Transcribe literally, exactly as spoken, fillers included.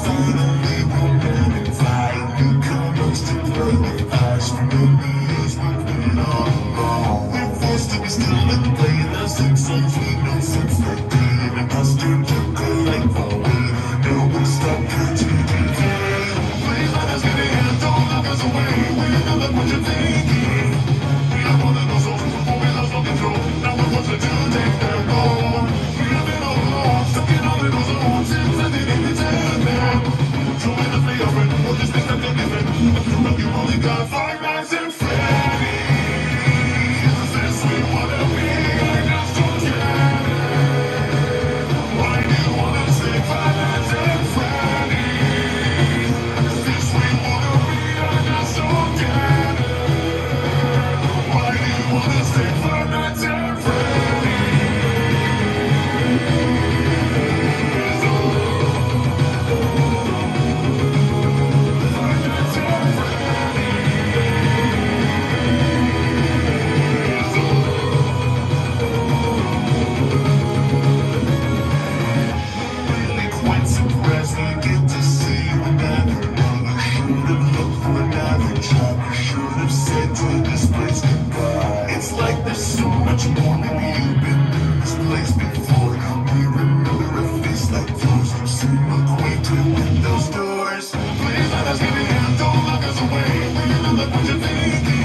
finally we'll move and fight. Newcomers to play with us. From the years we've been all alone. We're forced to be still and play the same songs we know since the day an imposter took a life away. No one stopped her to decay. Please let us get in, don't lock us away. We know that what you're thinking. We are one of those souls before we lost all control. Now we're forced to take their goal. We have been all alone, stuck in our little zones. Since I didn't pretend that. Join us, play our friend, or just think that they're different. But through up, you only got five nights and Freddy. Is this we wanna be? I'm not so scared. Why do you wanna stay five nights and Freddy? Is this we wanna be? I'm not so scared. Why do you wanna stay five nights and Freddy? Really quite surprised we get to see you another lover. Should've looked for another job. Should've said to this place goodbye. It's like there's so much more. Maybe you've been in this place before. We remember a face like yours. You seem acquainted with those doors. Please let us get in. Don't lock us away. We know that what you're thinking.